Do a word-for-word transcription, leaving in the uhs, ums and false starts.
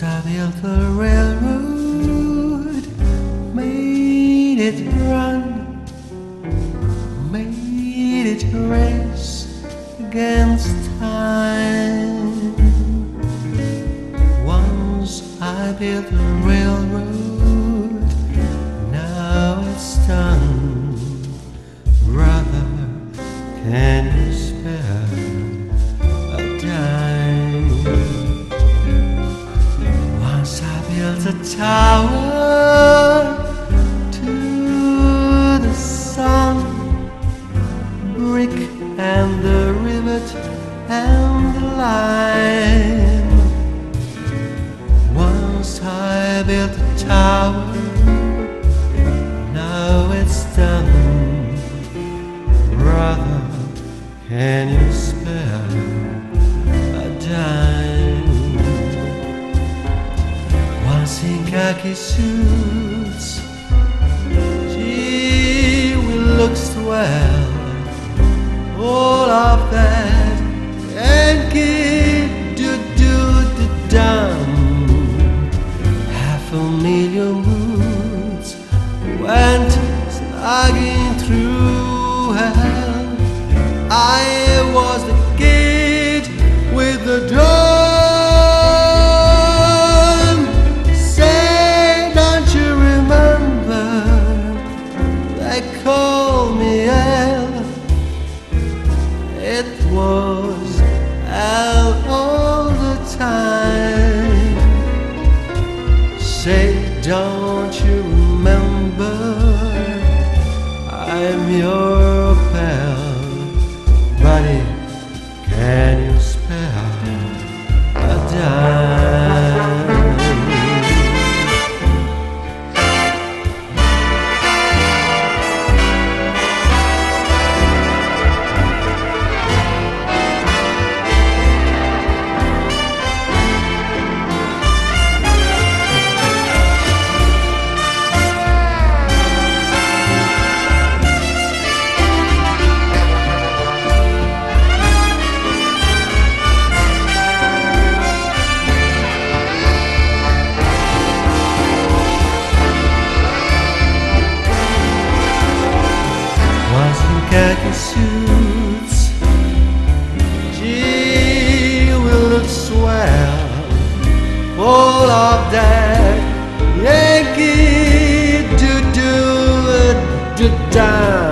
I built the railroad, made it run, made it race against time. Once I built the railroad, now it's done. Brother, can you spare a dime? Once I built a tower to the sun, brick and the rivet and the lime. Once I built a tower, now it's done. Brother, can you spare a dime? Once in khaki suits, gee, we look swell. All of that Yankee do-do-do-dum. Half a million boots went slugging through hell. I was the kid with the drum. Say, don't you remember? They call me Al. It was Al all the time. Say, don't you remember? I'm your pal. Buddy, can you spare a dime? Khaki suits, gee, we look swell. All of that Yankee do-do-do-da.